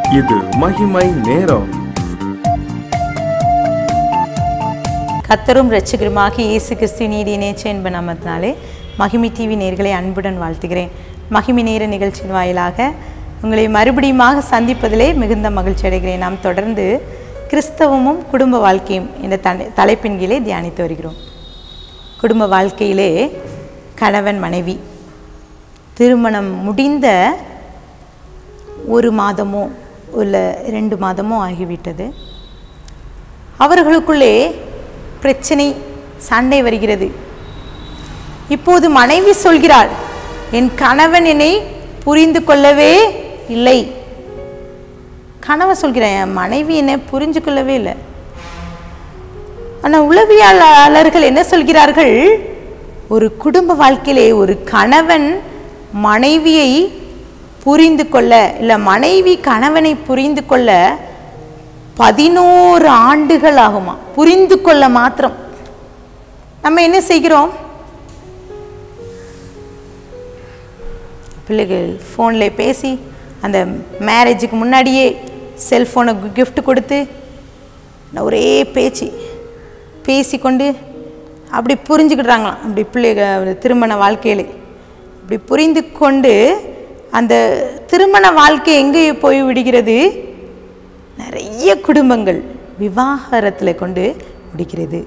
இது மகிமை நேரம். கர்த்தரும் இரட்சகருமாகிய இயேசு கிறிஸ்துவின் நீதிய நேச்ச என்ப நாமத்தினாலே மகிமை டிவி நேயர்களை அன்புடன் வாழ்த்துகிறேன். மகிமை நேர நிகழ்ச்சியின் வாயிலாக உங்களை மறுபடியுமாக சந்திப்பதிலே மிகுந்த மகிழ்ச்சி அடைகிறேன். நாம் தொடர்ந்து கிறிஸ்தவமும் குடும்ப வாழ்க்கையும் என்ற தலைப்பின் கீழே தியானித்து வருகிறோம். குடும்ப வாழ்க்கையிலே கணவன் மனைவி திருமணம் முடிந்த 1 மாதமோ இல்லை 2 மாதமோ ஆகிவிட்டது. அவர்களுக்குள்ளே பிரச்சனை, சண்டை வருகிறது. இப்போது மனைவி சொல்கிறாள், என் கணவன் என்னை புரிந்து கொள்ளவே இல்லை. கணவன் சொல்கிறேன், என் மனைவி என்னை புரிஞ்சு கொள்ளவே இல்லை. ஆனால் உளவியலாளர்கள் என்ன சொல்கிறார்கள், ஒரு குடும்ப வாழ்க்கையிலே ஒரு கணவன் மனைவியை புரிந்து கொள்ள, இல்லை மனைவி கணவனை புரிந்து கொள்ள 11 ஆண்டுகள் ஆகுமா? புரிந்து கொள்ள மாத்திரம். நம்ம என்ன செய்கிறோம்? பிள்ளைகள் ஃபோனில் பேசி, அந்த மேரேஜுக்கு முன்னாடியே செல்ஃபோனை கிஃப்ட் கொடுத்து ஒரே பேசிக்கொண்டு அப்படி புரிஞ்சுக்கிட்டாங்களாம். அப்படி பிள்ளைகள் திருமண வாழ்க்கையில் அப்படி புரிந்து கொண்டு அந்த திருமண வாழ்க்கை எங்கே போய் விடுகிறது? நிறைய குடும்பங்கள் விவாகரத்தில் கொண்டு முடிக்கிறது.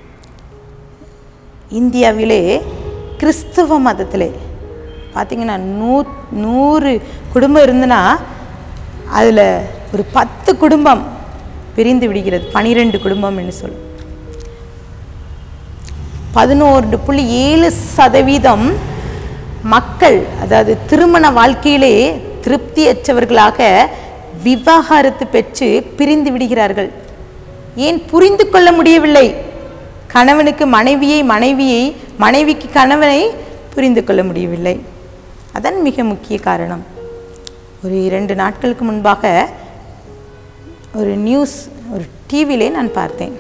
இந்தியாவிலே கிறிஸ்தவ மதத்திலே பார்த்திங்கன்னா 100 குடும்பம் இருந்துன்னா அதில் ஒரு 10 குடும்பம் பிரிந்து விடுகிறது. 12 குடும்பம் என்று சொல்லும். 11.7% மக்கள், அதாவது திருமண வாழ்க்கையிலே திருப்தியற்றவர்களாக விவாகரத்து பெற்று பிரிந்து விடுகிறார்கள். ஏன்? புரிந்து கொள்ள முடியவில்லை. கணவனுக்கு மனைவியை, மனைவிக்கு கணவனை புரிந்து கொள்ள முடியவில்லை. அதன் மிக முக்கிய காரணம். ஒரு 2 நாட்களுக்கு முன்பாக ஒரு நியூஸ், ஒரு டிவியிலே நான் பார்த்தேன்.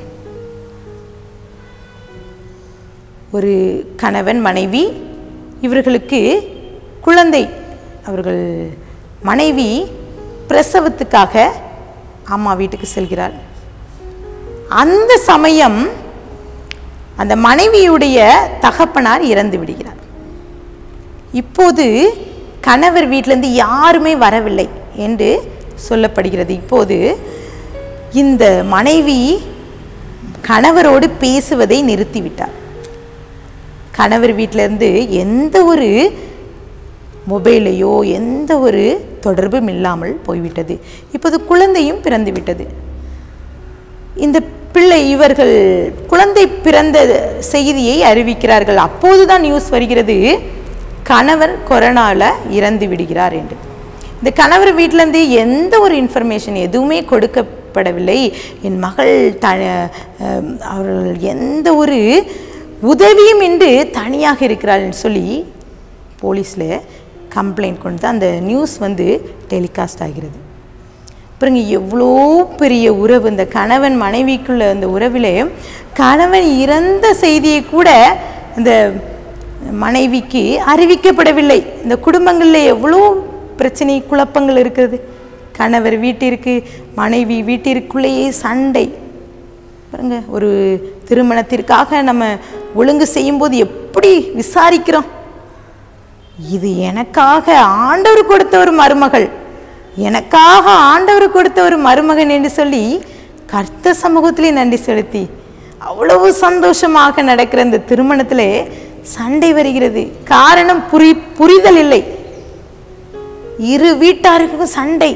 ஒரு கணவன் மனைவி, இவர்களுக்கு குழந்தை, அவர்கள் மனைவி பிரசவத்துக்காக அம்மா வீட்டுக்கு செல்கிறாள். அந்த சமயம் அந்த மனைவியுடைய தகப்பனார் இறந்து விடுகிறார். இப்போது கணவர் வீட்டிலேருந்து யாருமே வரவில்லை என்று சொல்லப்படுகிறது. இப்போது இந்த மனைவி கணவரோடு பேசுவதை நிறுத்திவிட்டார். கணவர் வீட்டிலேருந்து எந்த ஒரு மொபைலையோ எந்த ஒரு தொடர்பும் இல்லாமல் போய்விட்டது. இப்போது குழந்தையும் பிறந்து விட்டது. இந்த பிள்ளை, இவர்கள் குழந்தை பிறந்த செய்தியை அறிவிக்கிறார்கள். அப்போதுதான் நியூஸ் வருகிறது, கணவர் கொரோனாவில் இறந்து விடுகிறார் என்று. இந்த கணவர் வீட்டிலேருந்து எந்த ஒரு இன்ஃபர்மேஷன் எதுவுமே கொடுக்கப்படவில்லை. என் மகள் அவர்கள் எந்த ஒரு உதவியும் இன்றி தனியாக இருக்கிறாள்னு சொல்லி போலீஸில் கம்ப்ளைண்ட் கொண்டு அந்த நியூஸ் டெலிகாஸ்ட் ஆகிறது. அப்புறங்க எவ்வளோ பெரிய உறவு, இந்த கணவன் மனைவிக்குள்ள அந்த உறவிலே கணவன் இறந்த செய்தியை கூட அந்த மனைவிக்கு அறிவிக்கப்படவில்லை. இந்த குடும்பங்களில் எவ்வளோ பிரச்சனை, குழப்பங்கள் இருக்கிறது. கணவர் வீட்டிற்கு, மனைவி வீட்டிற்குள்ளேயே சண்டை. பாருங்க, ஒரு திருமணத்திற்காக நம்ம ஒழுங்கு செய்யும்போது எப்படி விசாரிக்கிறோம்? இது எனக்காக ஆண்டவர் கொடுத்த ஒரு மருமகள், எனக்காக ஆண்டவர் கொடுத்த ஒரு மருமகன் என்று சொல்லி கர்த்தர் சமூகத்திலே நன்றி செலுத்தி அவ்வளவு சந்தோஷமாக நடக்கிற இந்த திருமணத்திலே சண்டை வருகிறது. காரணம் புரிதல் இல்லை. இரு வீட்டாருக்கும் சண்டை,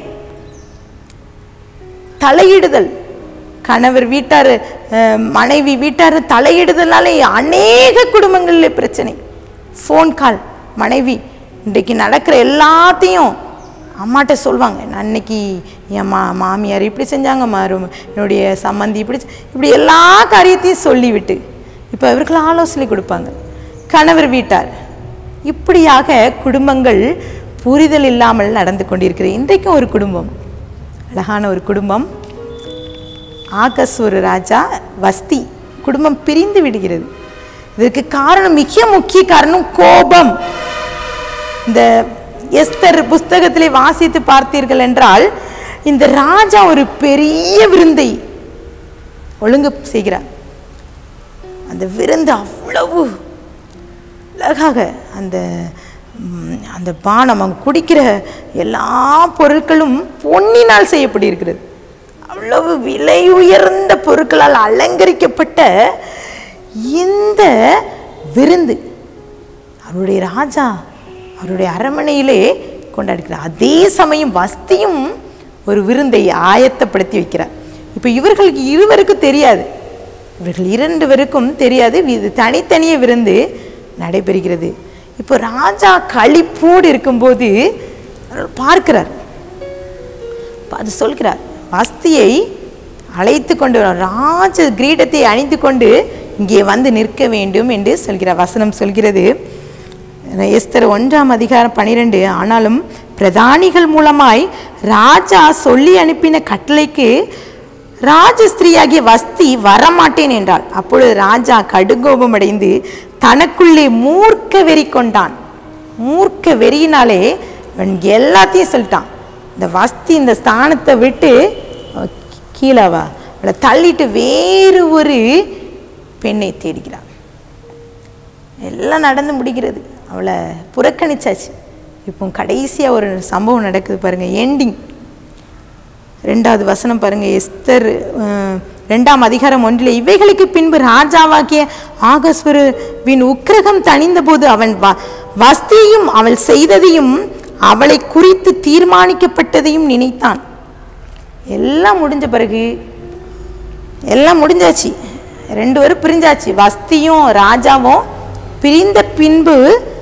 தலையிடுதல். கணவர் வீட்டார், மனைவி வீட்டார் தலையிடுதலால அநேக குடும்பங்களில் பிரச்சனை. ஃபோன் கால், மனைவி இன்றைக்கு நடக்கிற எல்லாத்தையும் அம்மாட்ட சொல்லுவாங்க. நான் இன்னைக்கு என் மாமியார் இப்படி செஞ்சாங்க, என்னுடைய சம்மந்தி இப்படி எல்லா காரியத்தையும் சொல்லிவிட்டு இப்போ இவர்கள் ஆலோசனை கொடுப்பாங்க. கணவர் வீட்டார், இப்படியாக குடும்பங்கள் புரிதல் இல்லாமல் நடந்து கொண்டிருக்கிறது. இன்றைக்கும் ஒரு குடும்பம், அழகான ஒரு குடும்பம், ஆகசூர் ராஜா வஸ்தி குடும்பம் பிரிந்து விடுகிறது. இதற்கு காரணம், மிக முக்கிய காரணம் கோபம். இந்த எஸ்தர் புஸ்தகத்திலே வாசித்து பார்த்தீர்கள் என்றால் இந்த ராஜா ஒரு பெரிய விருந்தை ஒழுங்கு செய்கிறார். அந்த விருந்து அவ்வளவு அழகாக அந்த அந்த பானம் அவங்க குடிக்கிற எல்லா பொருட்களும் பொன்னினால் செய்யப்பட்டிருக்கிறது. அவ்வளவு விலை உயர்ந்த பொருட்களால் அலங்கரிக்கப்பட்ட இந்த விருந்து அவருடைய ராஜா அவருடைய அரண்மனையிலே கொண்டாடுகிறார். அதே சமயம் வஸ்தியும் ஒரு விருந்தை ஆயத்தப்படுத்தி வைக்கிறார். இப்போ இவர்களுக்கு இருவருக்கும் தெரியாது, இவர்கள் 2 பேருக்கும் தெரியாது, இது தனித்தனியே விருந்து நடைபெறுகிறது. இப்போ ராஜா களிப்போடு இருக்கும்போது பார்க்கிறார், அது சொல்கிறார், வஸ்தியை அழைத்து கொண்டு ராஜ கிரீடத்தை அணிந்து கொண்டு இங்கே வந்து நிற்க வேண்டும் என்று சொல்கிறார். வசனம் சொல்கிறது, எஸ்தர் 1:12, ஆனாலும் பிரதானிகள் மூலமாய் ராஜா சொல்லி அனுப்பின கட்டளைக்கு ராஜஸ்திரீயாகிய வஸ்தி வரமாட்டேன் என்றாள். அப்பொழுது ராஜா கடுங்கோபம் அடைந்து தனக்குள்ளே மூர்க்க வெறி கொண்டான். மூர்க்க வெறியினாலே அவன் எல்லாத்தையும் சொல்லிட்டான். இந்த வஸ்தி இந்த ஸ்தானத்தை விட்டு கீழவா அவளை தள்ளிட்டு வேறு ஒரு பெண்ணை தேடுகிறான். எல்லாம் நடந்து முடிகிறது, அவளை புறக்கணிச்சாச்சு. இப்போ கடைசியாக ஒரு சம்பவம் நடக்குது பாருங்க. எண்டிங் 2வது வசனம் பாருங்க. எஸ்தர் 2:1, இவைகளுக்கு பின்பு ராஜாவாகிய ஆகஸ்வருவின் உக்கிரகம் தணிந்த போது அவன் வஸ்தியையும் அவள் செய்ததையும் அவளை குறித்து தீர்மானிக்கப்பட்டதையும் நினைத்தான். எல்லாம் முடிஞ்ச பிறகு எல்லாம் முடிஞ்சாச்சு, 2 பேரும் பிரிஞ்சாச்சு. வஸ்தியும் ராஜாவும் பிரிந்த பின்பு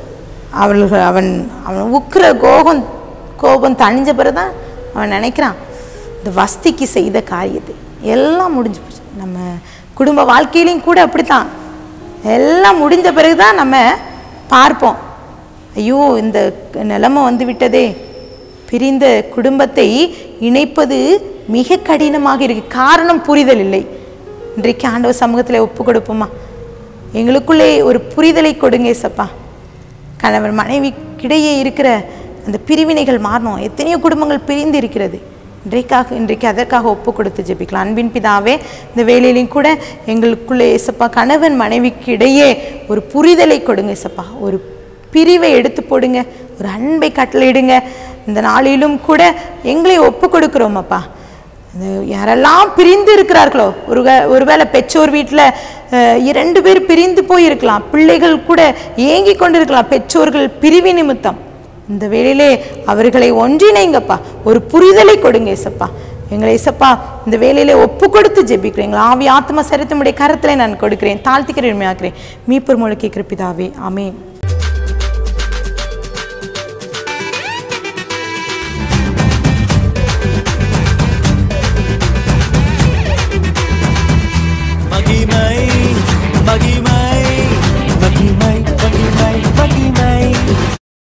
அவன் உக்கிர கோபம் தணிஞ்ச பிறகுதான் அவன் நினைக்கிறான் இந்த வஸ்திக்கு செய்த காரியத்தை. எல்லாம் முடிஞ்சு போச்சு. நம்ம குடும்ப வாழ்க்கையிலையும் கூட அப்படித்தான், எல்லாம் முடிஞ்ச பிறகுதான் நம்ம பார்ப்போம், ஐயோ இந்த நிலைமை வந்து விட்டதே, பிரிந்த குடும்பத்தை இணைப்பது மிக கடினமாக இருக்கு. காரணம் புரிதல் இல்லை. இன்றைக்கு ஆண்டவர் சமூகத்தில் ஒப்பு கொடுப்போமா? எங்களுக்குள்ளே ஒரு புரிதலை கொடுங்க ஏசப்பா. கணவன் மனைவிக்கிடையே இருக்கிற அந்த பிரிவினைகள் மாறணும். எத்தனையோ குடும்பங்கள் பிரிந்து இருக்கிறது. இன்றைக்கு அதற்காக ஒப்பு கொடுத்து ஜெபிக்கலாம். அன்பின் பிதாவே, இந்த வேலையிலையும் கூட எங்களுக்குள்ளே ஏசப்பா கணவன் மனைவிக்கு இடையே ஒரு புரிதலை கொடுங்க ஏசப்பா. ஒரு பிரிவை எடுத்து போடுங்க, ஒரு அன்பை கட்டளையிடுங்க. இந்த நாளிலும் கூட எங்களை ஒப்பு கொடுக்குறோம் அப்பா. யாரெல்லாம் பிரிந்து இருக்கிறார்களோ, ஒருவேளை பெற்றோர் வீட்டில் 2 பேர் பிரிந்து போயிருக்கலாம், பிள்ளைகள் கூட ஏங்கி கொண்டிருக்கலாம் பெற்றோர்கள் பிரிவி நிமித்தம். இந்த வேளையிலே அவர்களை ஒன்றிணைங்கப்பா, ஒரு புரிதலை கொடுங்க ஏசப்பா. எங்களை ஏசப்பா இந்த வேளையிலே ஒப்பு கொடுத்து ஜெபிக்கிறேன். எங்கள் ஆவி ஆத்ம சரீரத்தினுடைய கரத்திலே நான் கொடுக்கிறேன், தாழ்த்திக்கிறேன், உண்மையாக்குறேன். மீட்பர் மூலம் கேட்கிற பிதாவே, ஆமென். மகிமை